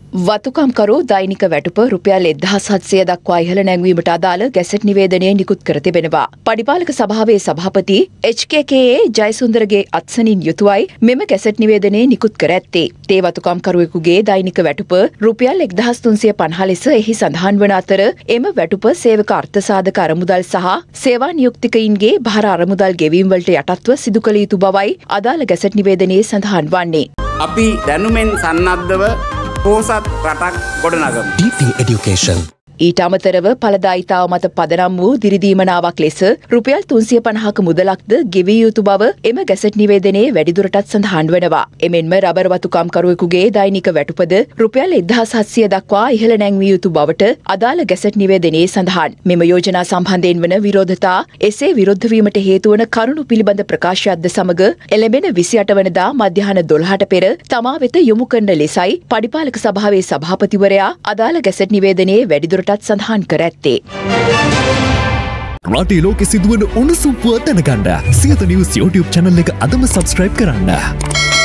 වතුකම්කරු දෛනික වැටුප රුපියල් 1700 දක්වා ඉහළ නැංවීමට අදාළ ගැසට් නිවේදනය නිකුත් කර තිබෙනවා. පඩිපාලක සභාවේ සභාපති HKKA ජයසුන්දරගේ අත්සනින් යුතුවයි මෙම ගැසට් නිවේදනය නිකුත් කර ඇත්තේ. තේ වතුකම්කරුවෙකුගේ දෛනික වැටුප රුපියල් 1350 ලෙස එහි සඳහන් වන අතර එම වැටුප සේවක අර්ථසාධක අරමුදල් සහ සේවා නියුක්තිකයින්ගේ භාර අරමුදල් ගෙවීම් වලට යටත්ව සිදු කළ යුතු බවයි අදාළ ගැසට් නිවේදනයේ සඳහන් වන්නේ. අපි දැනුමෙන් සන්නද්ධව පෝසත් රටක් ගොඩනගමු. DP Education. ඊට අමතරව ඵලදායිතාව මත පදනම් වූ දිරිදීමනාවක් ලෙස රුපියල් 350ක මුදලක්ද ගෙවිය යුතු බව එම ගැසට් නිවේදනයේ වැඩිදුරටත් සඳහන් වනවා. එමෙන්ම රබර් වතුකම්කරුවෙකුගේ දෛනික වැටුපද රුපියල් 1700 දක්වා ඉහළ නැංවිය යුතු බවට අදාළ ගැසට් නිවේදනයේ සඳහන්. මෙම යෝජනා සම්බන්ධයෙන් වන විරෝධතා එසේ විරුද්ධ වීමට හේතු වන කරුණු පිළිබඳ ප්‍රකාශයක්ද සමග එළඹෙන 28 වනදා මධ්‍යහන 12ට පෙර තමා වෙත යොමු කරන ලෙසයි පඩිපාලක සභාවේ සභාපතිවරයා අදාළ ගැසට් නිවේදනයේ වැඩිදුරටත් සඳහන් කර ඇත්තේ. රටේ ලෝකෙ සිදුවන උණුසුම් පුවත් දැනගන්න සියත නිවුස් YouTube channel එක අදම subscribe කරන්න.